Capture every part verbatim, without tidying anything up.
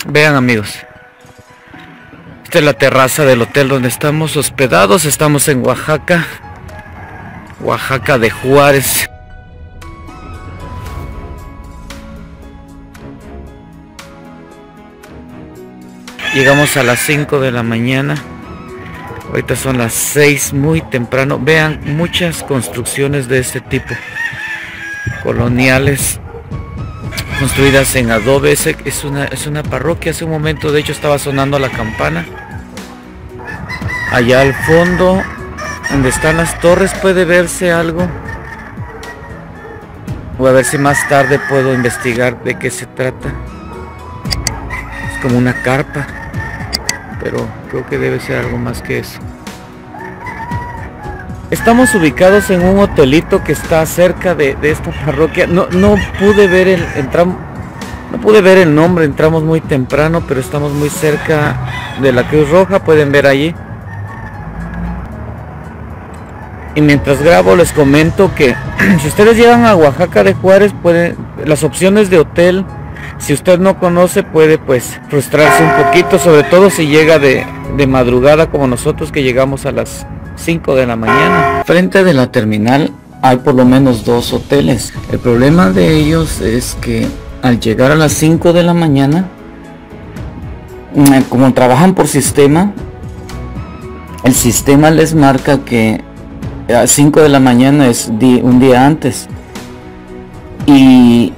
Vean, amigos, esta es la terraza del hotel donde estamos hospedados. Estamos en Oaxaca, Oaxaca de Juárez. Llegamos a las cinco de la mañana. Ahorita son las seis, muy temprano. Vean, muchas construcciones de este tipo, coloniales, construidas en adobe. Es una, es una parroquia. Hace un momento, de hecho, estaba sonando la campana. Allá al fondo, donde están las torres, puede verse algo. Voy a ver si más tarde puedo investigar de qué se trata. Es como una carpa, pero creo que debe ser algo más que eso. Estamos ubicados en un hotelito que está cerca de, de esta parroquia. No, no pude ver el entramos, no pude ver el nombre. Entramos muy temprano, pero estamos muy cerca de la Cruz Roja. Pueden ver allí. Y mientras grabo les comento que si ustedes llegan a Oaxaca de Juárez, pueden, las opciones de hotel, si usted no conoce, puede pues frustrarse un poquito, sobre todo si llega de, de madrugada como nosotros, que llegamos a las cinco de la mañana. Frente de la terminal hay por lo menos dos hoteles. El problema de ellos es que al llegar a las cinco de la mañana, como trabajan por sistema, el sistema les marca que a cinco de la mañana es un día antes y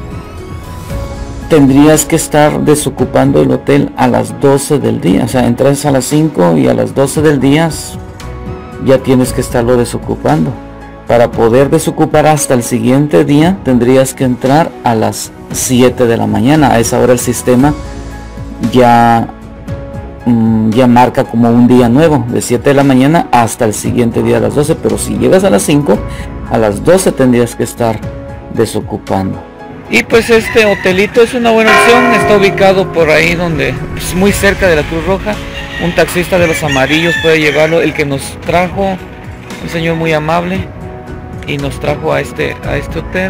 tendrías que estar desocupando el hotel a las doce del día. O sea, entras a las cinco y a las doce del día ya tienes que estarlo desocupando. Para poder desocupar hasta el siguiente día tendrías que entrar a las siete de la mañana. A esa hora el sistema ya ya marca como un día nuevo, de siete de la mañana hasta el siguiente día a las doce. Pero si llegas a las cinco, a las doce tendrías que estar desocupando. Y pues este hotelito es una buena opción. Está ubicado por ahí donde, pues, muy cerca de la Cruz Roja. Un taxista de los amarillos puede llevarlo. El que nos trajo, un señor muy amable, y nos trajo a este a este hotel.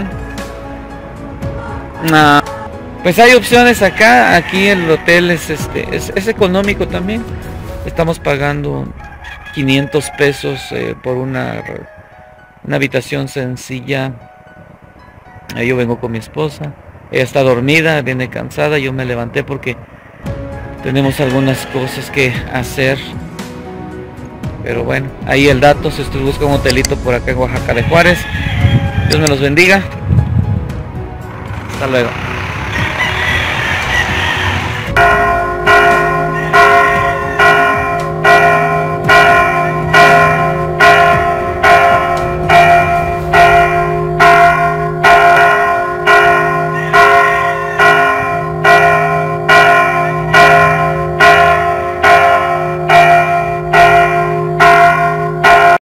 Ah, pues hay opciones acá. Aquí el hotel es este es, es económico también. Estamos pagando quinientos pesos eh, por una una habitación sencilla. Ahí yo vengo con mi esposa. Ella está dormida, viene cansada. Yo me levanté porque tenemos algunas cosas que hacer. Pero bueno, ahí el dato. Si usted busca un hotelito por acá en Oaxaca de Juárez, Dios me los bendiga. Hasta luego.